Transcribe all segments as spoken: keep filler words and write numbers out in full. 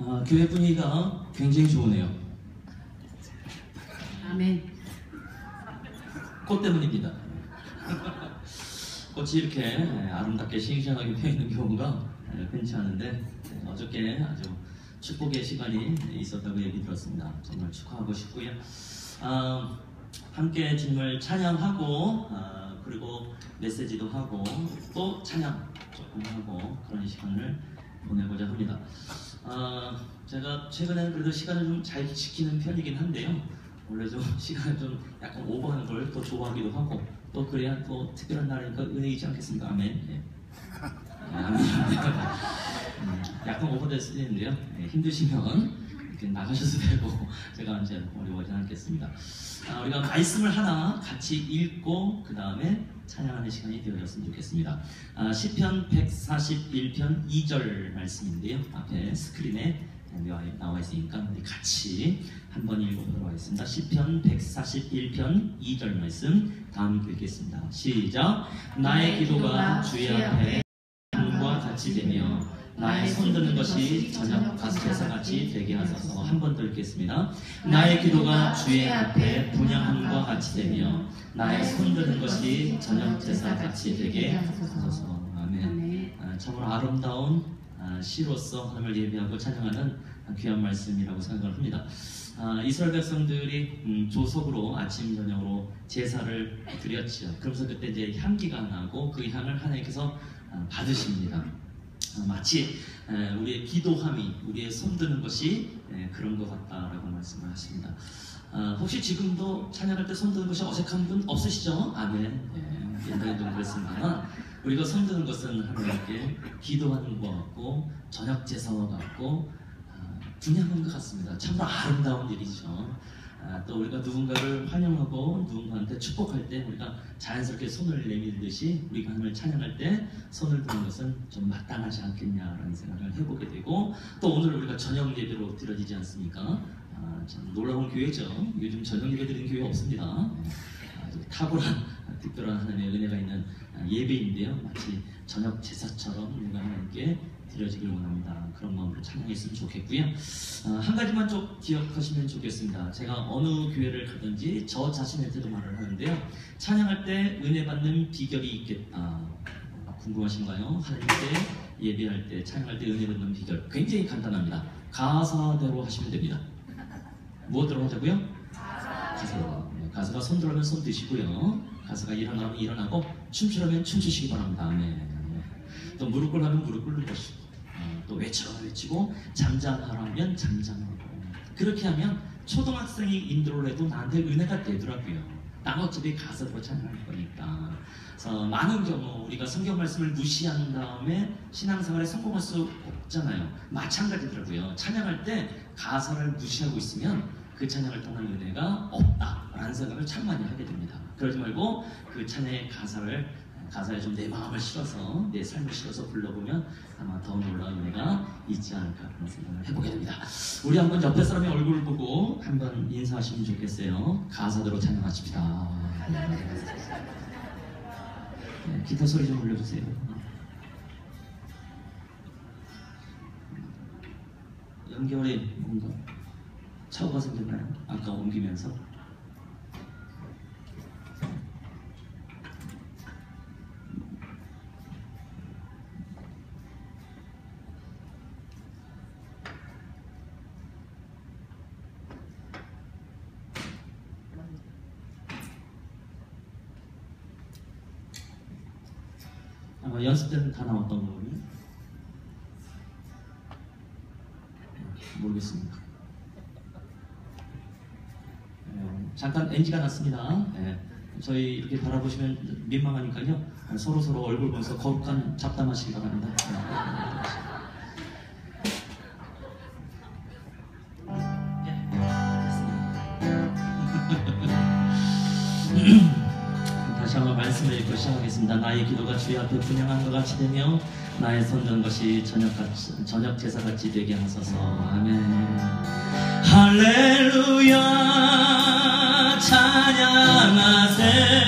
아, 교회 분위기가 굉장히 좋으네요. 아멘. 꽃 때문입니다. 꽃이 이렇게 아름답게 싱싱하게 펴있는 경우가 흔치 않은데 어저께 아주 축복의 시간이 있었다고 얘기 들었습니다. 정말 축하하고 싶고요. 아, 함께 주님을 찬양하고 아, 그리고 메시지도 하고 또 찬양 조금 하고 그런 시간을 보내고자 합니다. 아, 제가 최근에는 그래도 시간을 좀 잘 지키는 편이긴 한데요. 원래 좀 시간을 좀 약간 오버하는 걸 또 좋아하기도 하고 또 그래야 또 특별한 날이니까 은혜이지 않겠습니까? 아멘. 네. 아멘. 음, 약간 오버될 수도 있는데요. 네, 힘드시면 이렇게 나가셔도 되고 제가 이제 어려워하지 않겠습니다. 아, 우리가 말씀을 하나 같이 읽고 그 다음에 찬양하는 시간이 되어졌으면 좋겠습니다. 아, 시편 백사십일 편 이 절 말씀인데요. 앞에 스크린에 나와 있으니까 우리 같이 한번 읽어보도록 하겠습니다. 시편 백사십일 편 이 절 말씀 다음 읽겠습니다. 시작. 나의 기도가 주의 앞에 분양과 같이 되며 나의 손드는 것이 저녁 제사같이 되게 하소서. 한 번 더 읽겠습니다. 나의 기도가 주의 앞에 분양함과 같이 되며 나의 손드는 것이 저녁 제사같이 되게 하소서. 아멘. 아, 정말 아름다운 아, 시로서 하나님을 예배하고 찬양하는 귀한 말씀이라고 생각을 합니다. 아, 이스라엘 백성들이 음, 조석으로 아침 저녁으로 제사를 드렸죠. 그러면서 그때 이제 향기가 나고 그 향을 하나님께서 아, 받으십니다. 아, 마치 에, 우리의 기도함이 우리의 손드는 것이 에, 그런 것 같다라고 말씀을 하십니다. 아, 혹시 지금도 찬양할 때 손드는 것이 어색한 분 없으시죠? 아멘. 예, 옛날에 좀 그랬습니다만 우리가 손드는 것은 하나님께 기도하는 것 같고 저녁 제사와 같고 아, 분양한 것 같습니다. 참으로 아름다운 일이죠. 아, 또 우리가 누군가를 환영하고 누군가한테 축복할 때 우리가 자연스럽게 손을 내밀듯이 우리가 하나님을 찬양할 때 손을 드는 것은 좀 마땅하지 않겠냐라는 생각을 해보게 되고 또 오늘 우리가 저녁 예배로 드려지지 않습니까? 아, 참 놀라운 교회죠. 요즘 저녁 예배 드리는 교회 없습니다. 아주 탁월한 특별한 하나님의 은혜가 있는 예배인데요. 마치 저녁 제사처럼 우리가 하나님께 드려지길 원합니다. 그런 마음으로 찬양했으면 좋겠고요. 어, 한 가지만 좀 기억하시면 좋겠습니다. 제가 어느 교회를 가든지 저 자신한테도 말을 하는데요. 찬양할 때 은혜 받는 비결이 있겠다. 궁금하신가요? 하나님께 예배할 때 찬양할 때 은혜 받는 비결 굉장히 간단합니다. 가사대로 하시면 됩니다. 무엇대로 하자고요? 가사대로. 가사가 손 들어가면 손 드시고요. 가사가 일어나면 일어나고 춤추려면 춤추시기 바랍니다. 네. 또 무릎 꿇으면 무릎 꿇는 것이고 어, 또 외쳐라 외치고 잠잠하라면 잠잠하고 그렇게 하면 초등학생이 인도를 해도 나한테 은혜가 되더라고요. 난 어차피 가사로 찬양할 거니까. 그래서 많은 경우 우리가 성경 말씀을 무시한 다음에 신앙생활에 성공할 수 없잖아요. 마찬가지더라고요. 찬양할 때 가사를 무시하고 있으면 그 찬양을 통한 은혜가 없다라는 생각을 참 많이 하게 됩니다. 그러지 말고 그 찬양의 가사를 가사에 좀 내 마음을 실어서 내 삶을 실어서 불러보면 아마 더 놀라운 은혜가 있지 않을까 그런 생각을 해보게 됩니다. 우리 한번 옆에 사람의 얼굴을 보고 한번 인사하시면 좋겠어요. 가사대로 찬양하십시다. 네, 기타 소리 좀 올려주세요. 연결에 뭔가 차오가 생겼나요? 아까 옮기면서 아마 연습 때는 다 나왔던 거거든요. 모르겠습니다. 네, 잠깐 엔지가 났습니다. 네, 저희 이렇게 바라보시면 민망하니까요. 서로 서로 얼굴 보면서 거룩한 잡담하시기 바랍니다. 네. 다시 한번 말씀을 읽고 시작하겠습니다. 나의 기도가 주의 앞에 분양한 것 같이 되며 나의 손드는 것이 저녁같이, 저녁 제사같이 되게 하소서. 아멘. 할렐루야 찬양하세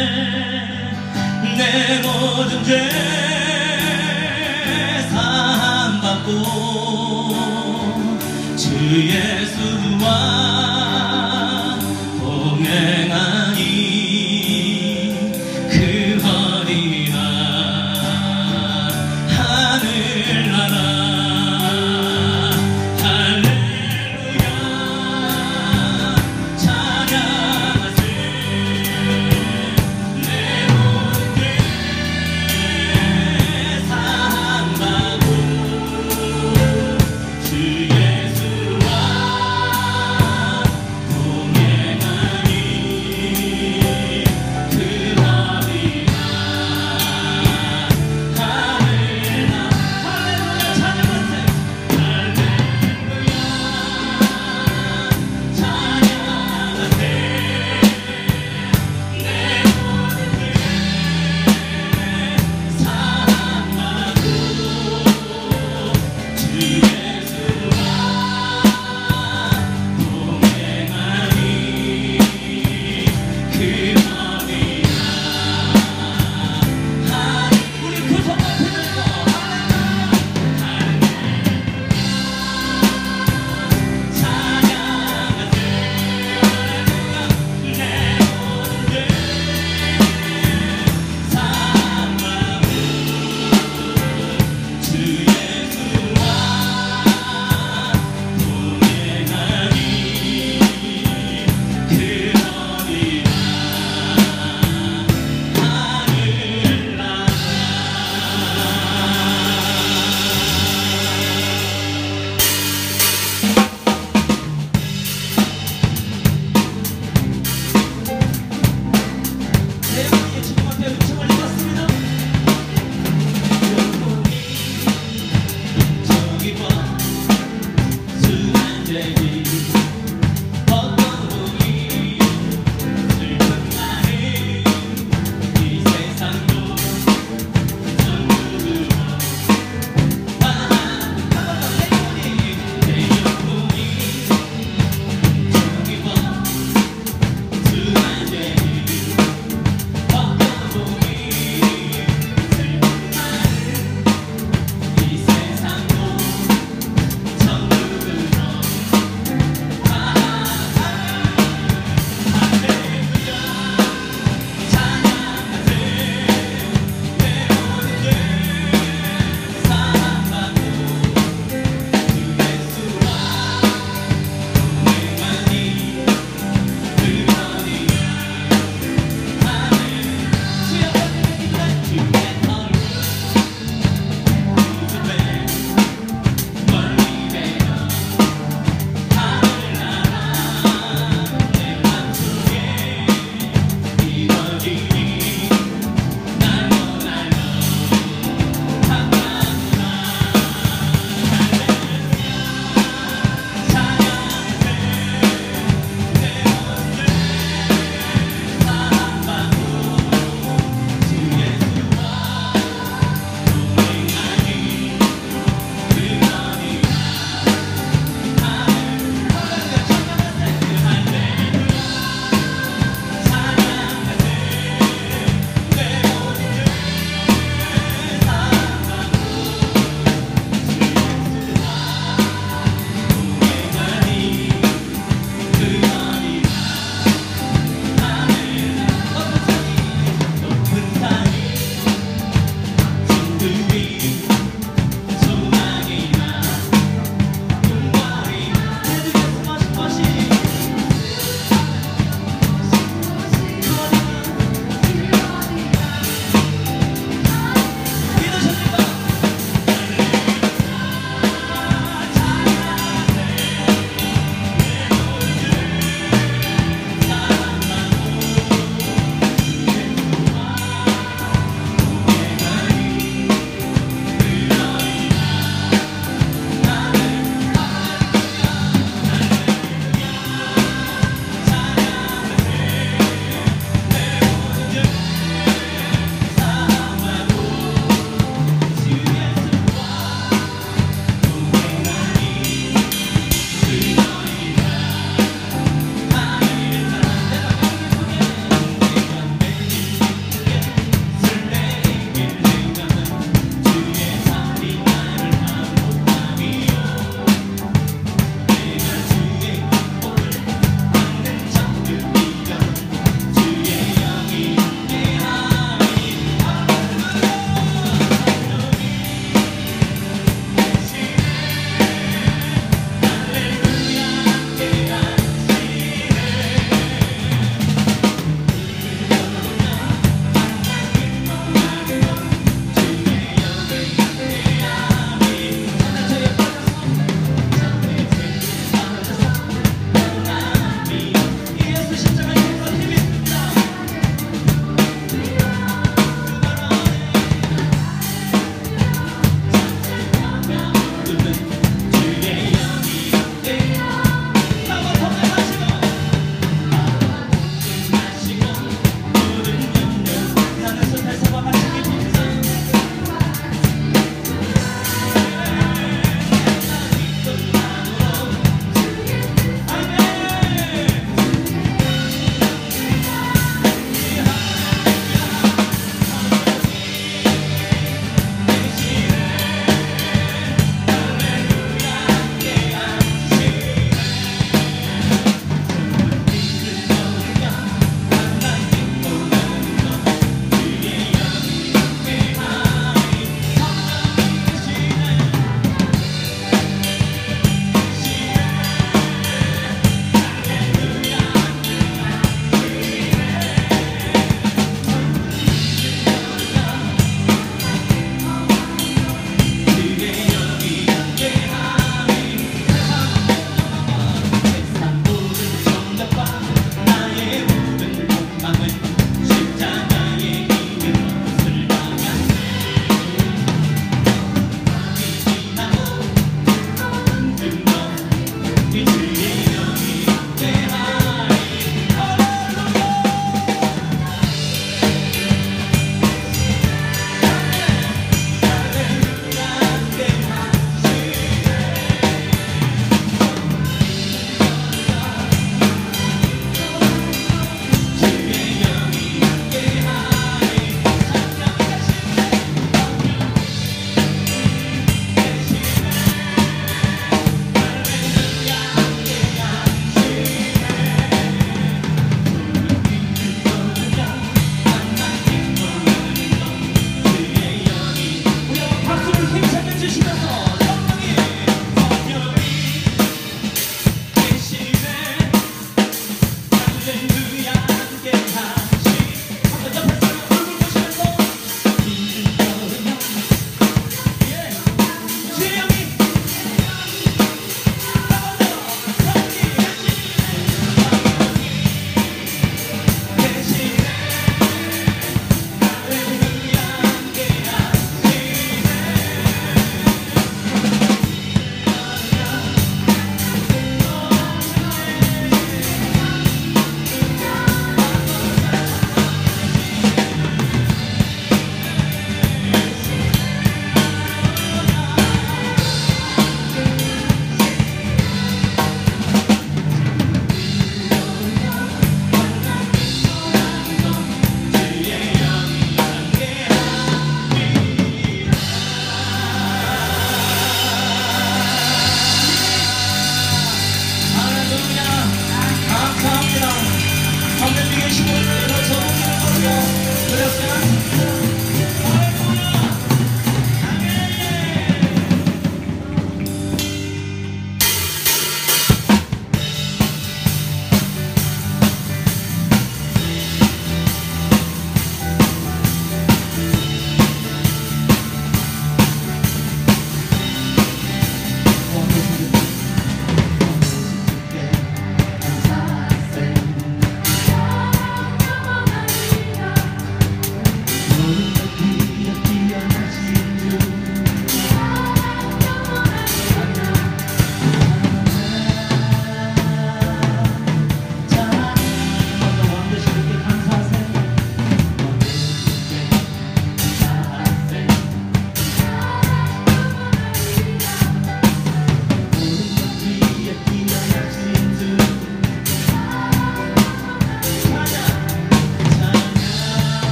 내 모든 죄 사함받고 예수와 동행하니 그 어디나 하늘나라 할렐루야 찬양하세 내 모든 죄 사함받고 주 예수와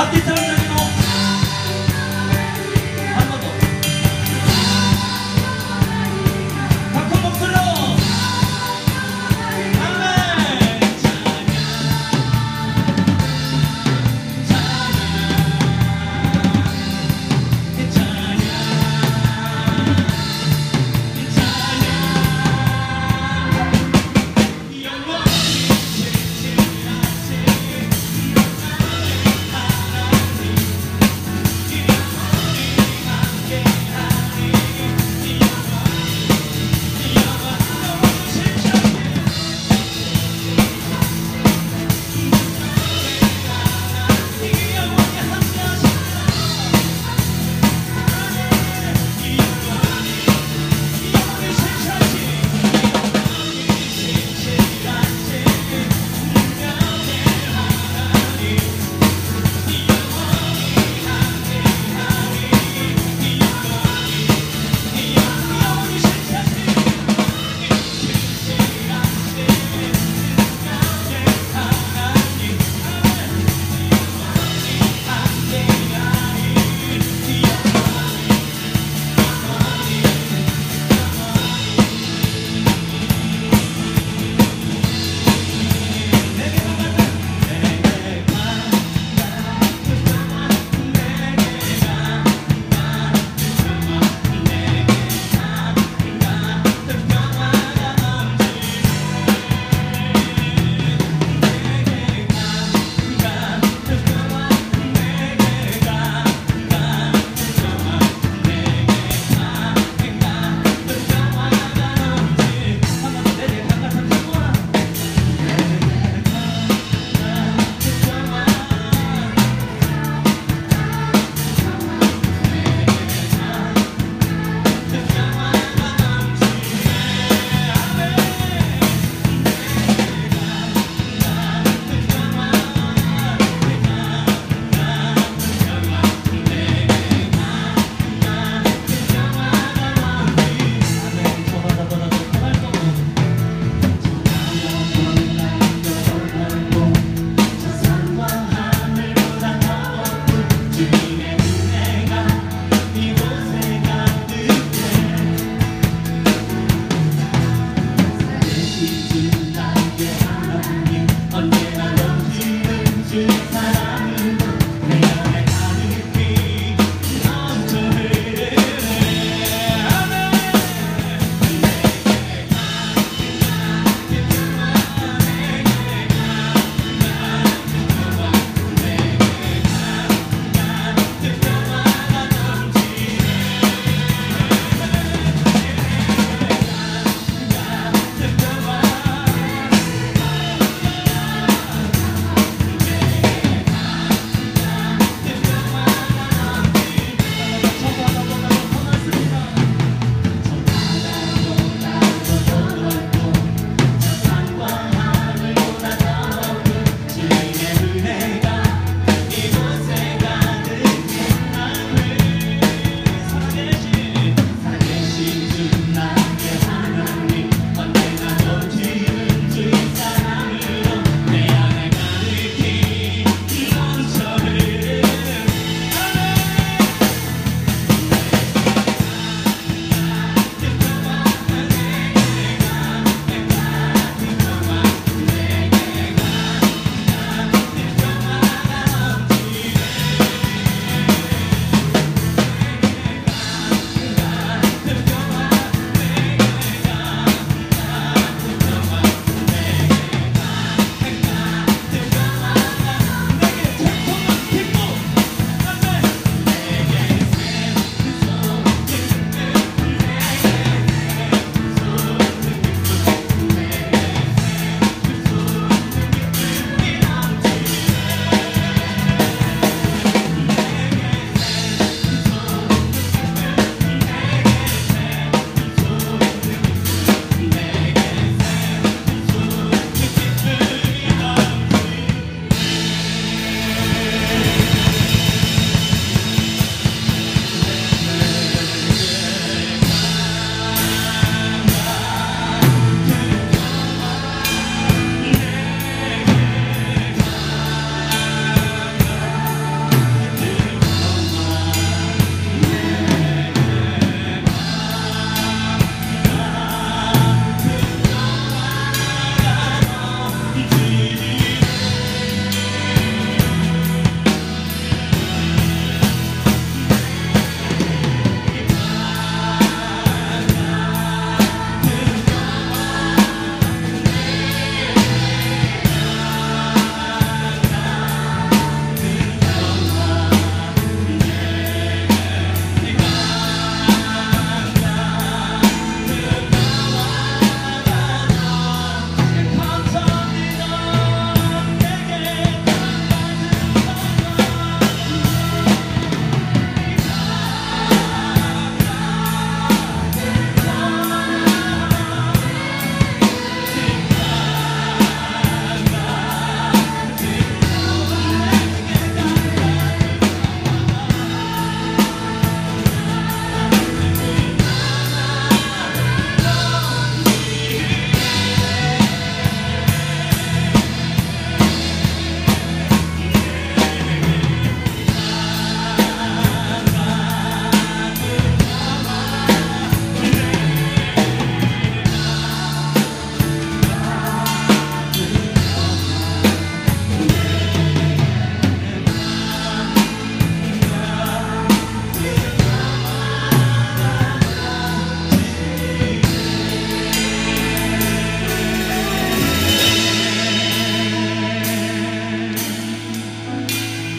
아티스트 한번더 한 번 더. 더 큰 목소리로. 아멘. 영원히 지지 않지.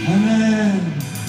아멘.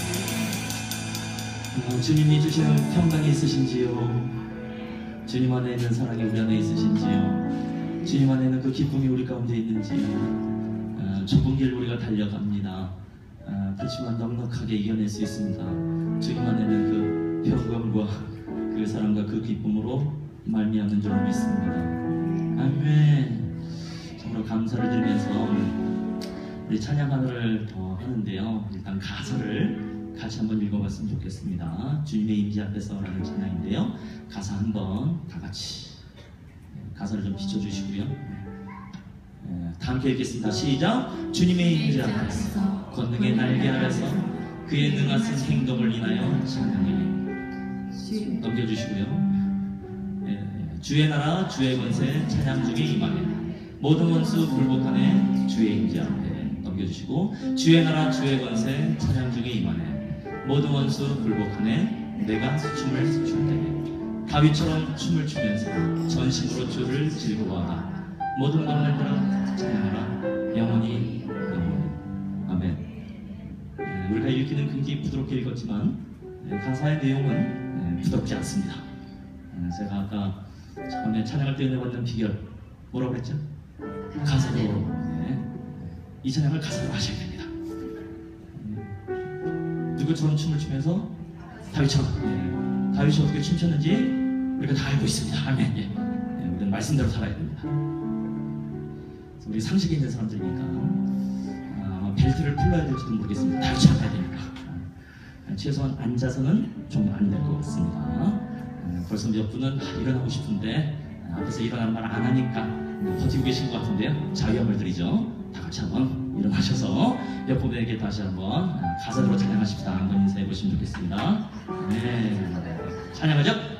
어, 주님이 주시는 평강이 있으신지요? 주님 안에 있는 사랑이 우리 안에 있으신지요? 주님 안에 있는 그 기쁨이 우리 가운데 있는지요? 어, 좁은 길 우리가 달려갑니다. 어, 그렇지만 넉넉하게 이겨낼 수 있습니다. 주님 안에 있는 그 평강과 그 사랑과 그 기쁨으로 말미암는 줄 믿습니다. 아멘. 정말 감사를 드리면서 우리 찬양 하나를 더 하는데요. 일단 가사를 같이 한번 읽어봤으면 좋겠습니다. 주님의 임재 앞에서라는 찬양인데요. 가사 한번 다 같이 가사를 좀 비춰주시고요. 다 함께 읽겠습니다. 시작. 주님의 임재 앞에서 권능의 날개 아래서 그의 능하신 행동을 인하여 찬양해. 넘겨주시고요. 주의 나라 주의 권세 찬양 중에 임하네. 모든 원수 굴복하네. 주의 임재 앞에. 넘겨주시고 주의 나라 주의 권세 찬양 중에 임하네. 모든 원수 굴복하네. 내가 춤을 출 때에 다윗처럼 춤을 추면서 전심으로 주를 즐거워하라. 모든 만물들아 찬양하라. 영원히 영원히. 아멘. 네, 우리가 읽기는 굉장히 부드럽게 읽었지만 네, 가사의 내용은 네, 부드럽지 않습니다. 네, 제가 아까 처음에 찬양을 떼어내봤던 비결 뭐라고 그랬죠? 가사로. 네. 이 찬양을 가사로 하셔야 됩니다. 누구처럼 춤을 추면서 다윗처럼. 네. 다윗이 어떻게 춤췄는지 우리가 다 알고 있습니다. 아멘. 예. 네, 우리는 말씀대로 살아야 됩니다. 우리 상식이 있는 사람들이니까 아, 벨트를 풀러야 될지도 모르겠습니다. 다윗처럼 해야 되니까 아, 최소한 앉아서는 좀 안 될 것 같습니다. 아, 벌써 몇 분은 아, 일어나고 싶은데 아, 앞에서 일어나는 말 안 하니까 아, 버티고 계신 것 같은데요. 자유함을 드리죠. 다 같이 한번 일어나셔서 옆 분에게 다시 한번 아, 가사대로 찬양하십시다. 한번 인사해 보시면 좋겠습니다. 네, 찬양하죠.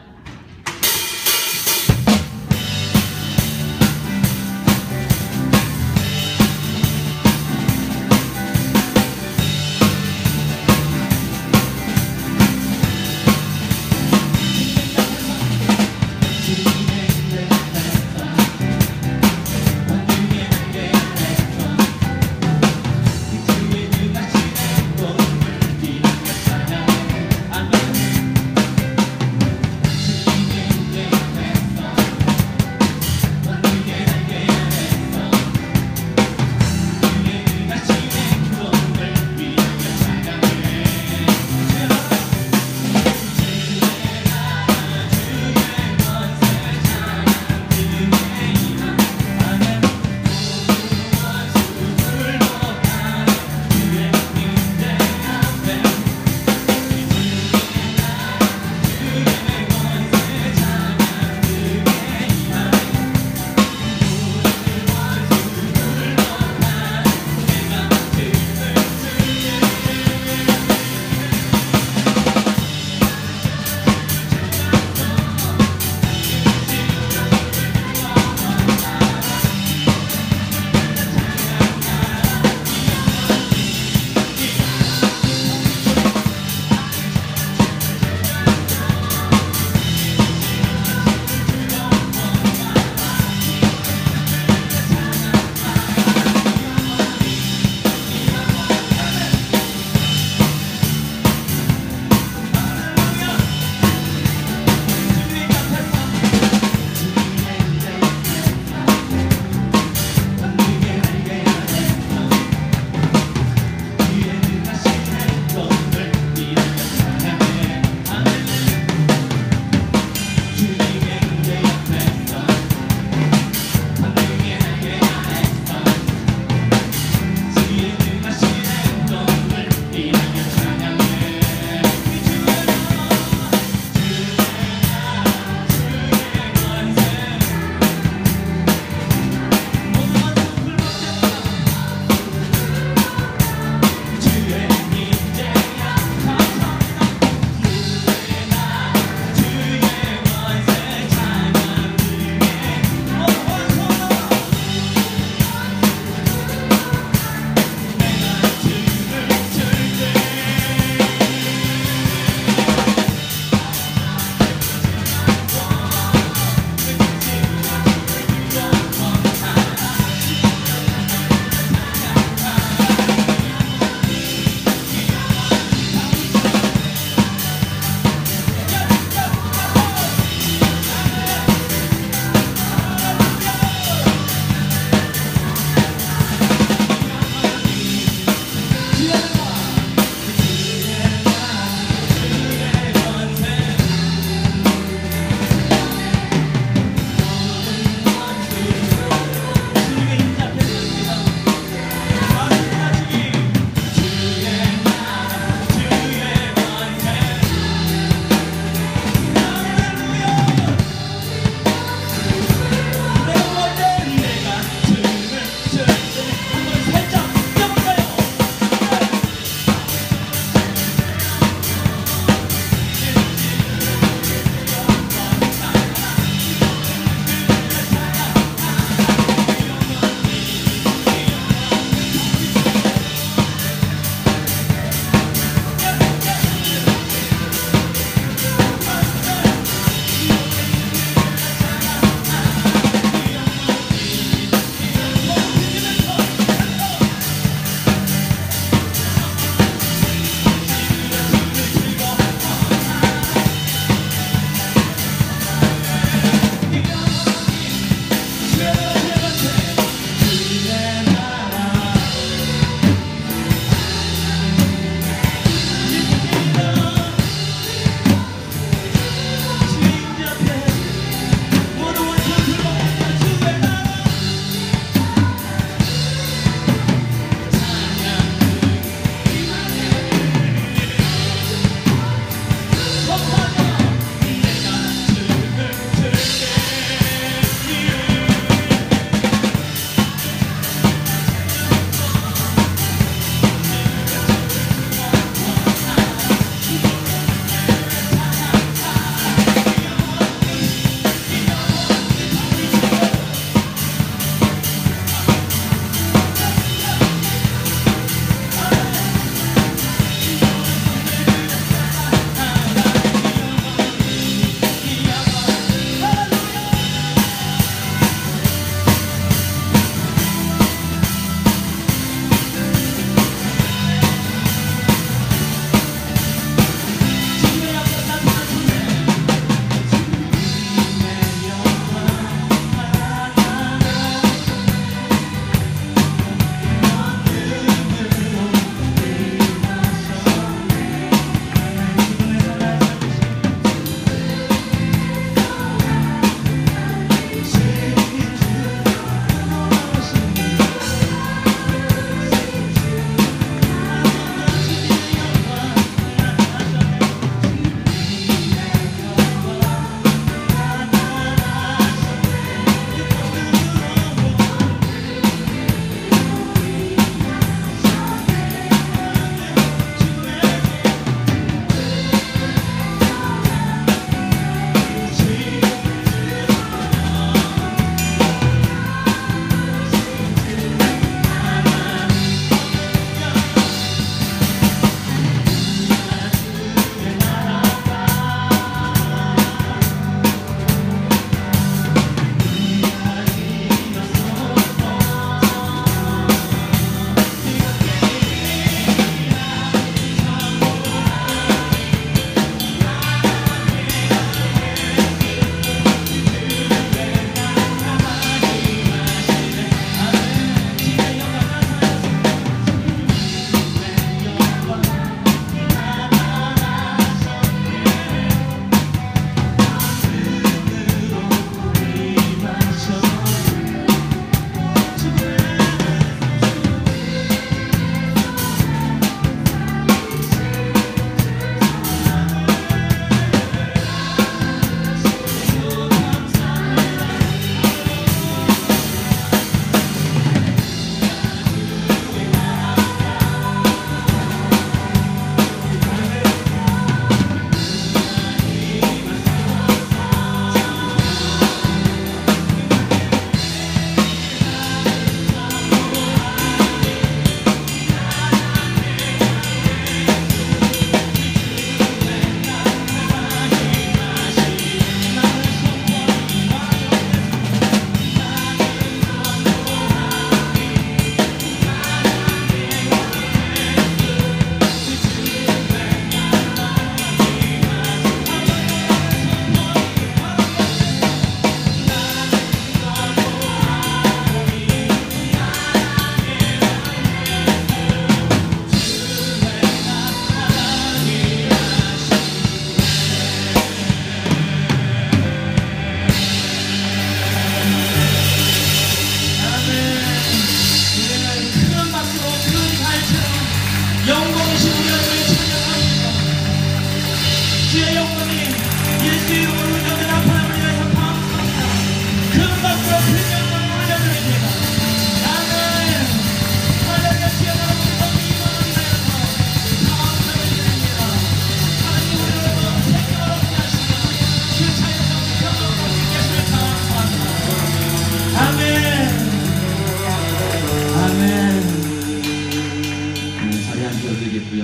드리겠고요.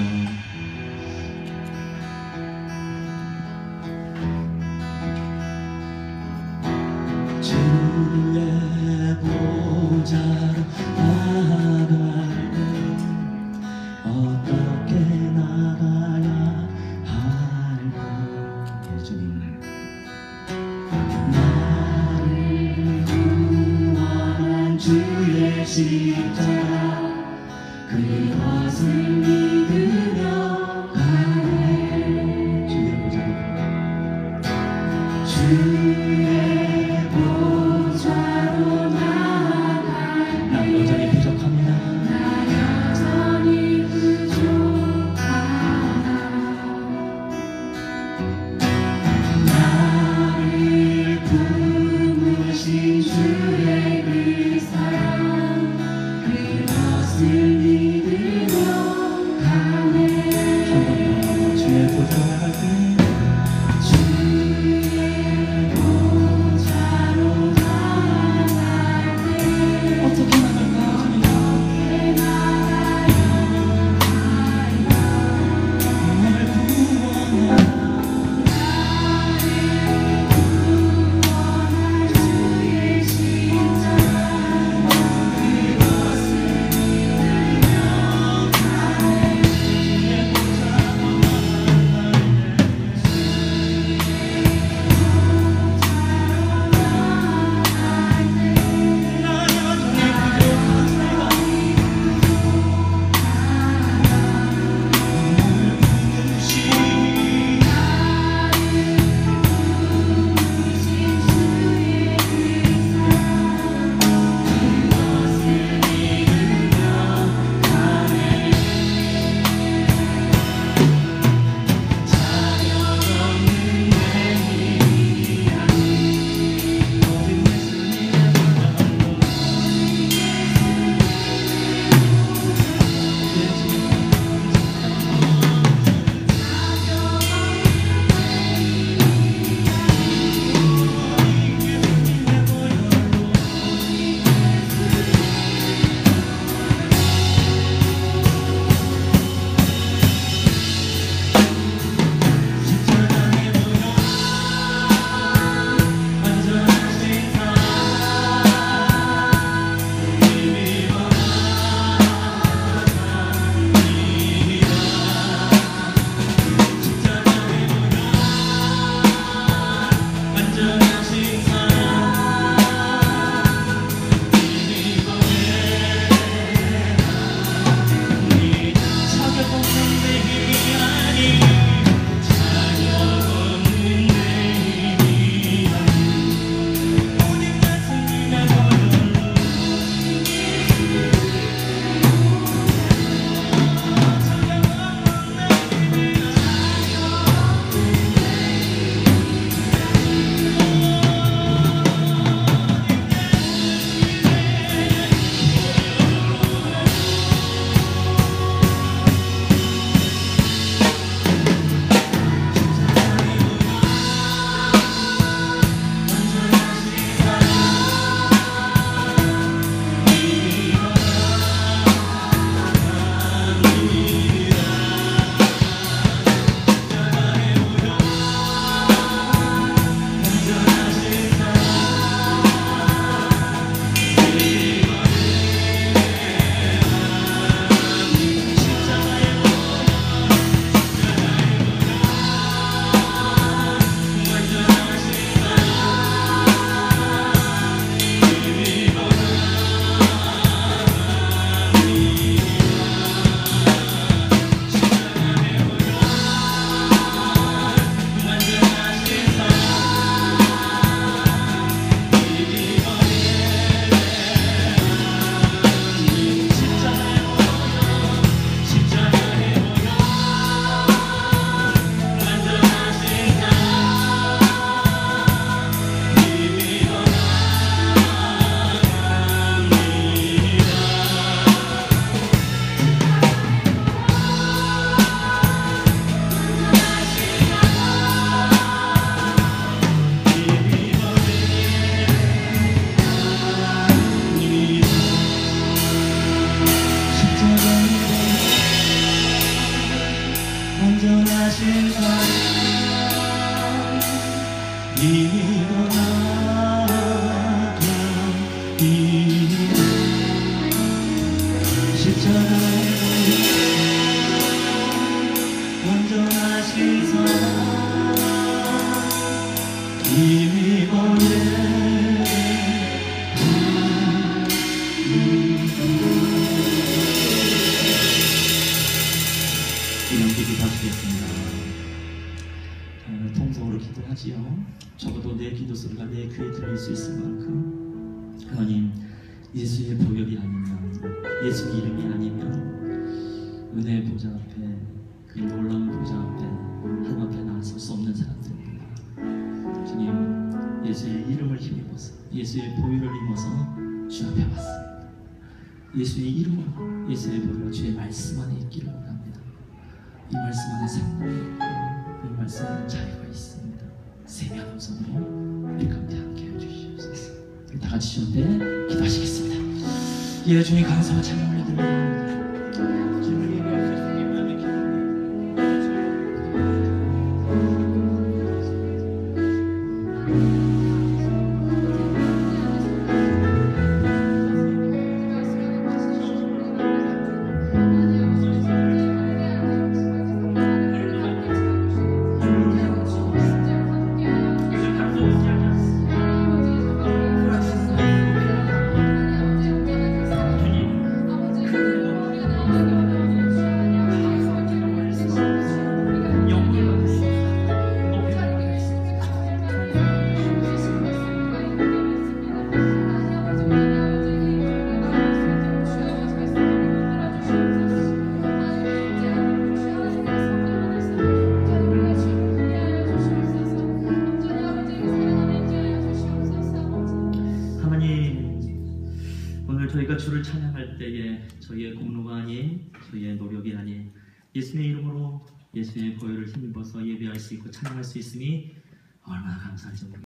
주의 보좌로 나갈 때 어떻게 나가야 할까? 예수님 나를 구원한 주의 십자가 그것을 믿으며 온전하신 사랑 이미 떠나가 이미 십자가에 온전하신 사랑 이미 보내 기도하시겠습니다. 어, 통성으로 기도하지요. 적어도 내 기도 소리가 내 귀에 들릴 수 있을 만큼 하나님, 예수의 보혈이 아니면, 예수 이름이 아니면 은혜의 보좌 앞에, 그 놀라운 보좌 앞에, 하나님 앞에 나설 수 없는 사람들입니다. 주님, 예수의 이름을 힘입어서, 예수의 보혈을 힘입어서 주 앞에 왔습니다. 예수의 이름으로, 예수의 보혈로 주의 말씀 안에 있기를 원합니다. 이 말씀 안에 생명이 있고 이 말씀 안에 자유가 있습니다. 세미한 음성으로 우리 가운데 함께 해주시옵소서. 다 같이 주 앞에 기도하시겠습니다. 예, 주님 감사와 찬양 올려드립니다. 주님을 예배하셔서 예배하며 기도합니다. 저희가 주를 찬양할 때에 저희의 공로가 아닌, 저희의 노력이 아닌 예수님의 이름으로 예수의 보혈을 힘입어서 예배할 수 있고 찬양할 수 있음이 얼마나 감사한지 모르겠습니다.